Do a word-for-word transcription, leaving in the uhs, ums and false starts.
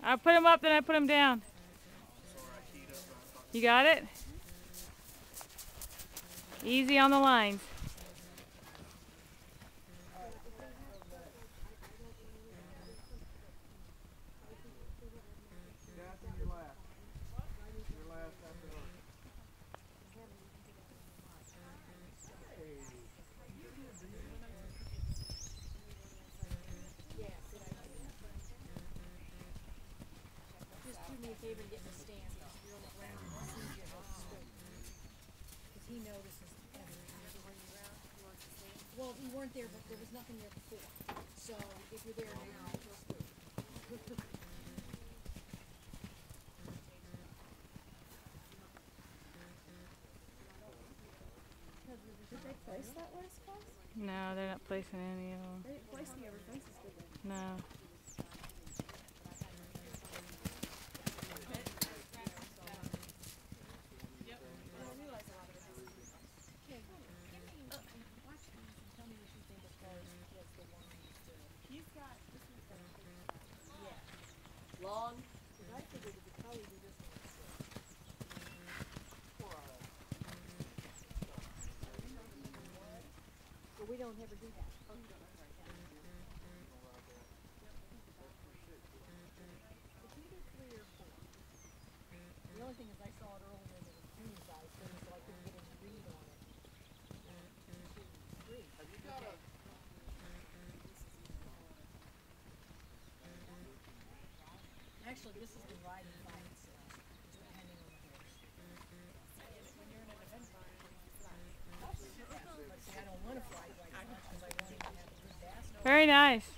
I put them up, then I put them down. You got it? Easy on the lines. Well, we weren't there, but there was nothing there before. So if you're there now, just do. Did they place that last class? No, they're not placing any of them. They didn't place the other fences, did they? No. Long. Well, we don't ever do that. Oh, you don't ever write that. It's either three or four. The only thing is I saw it earlier and it was green size, so I couldn't get any read on it. Three. Have you got a... Actually, this is the riding five and six, just depending on the horse. When you're in an event barn, it's flat. But see, I don't want to fly right now because I want to have a good bass. Very nice.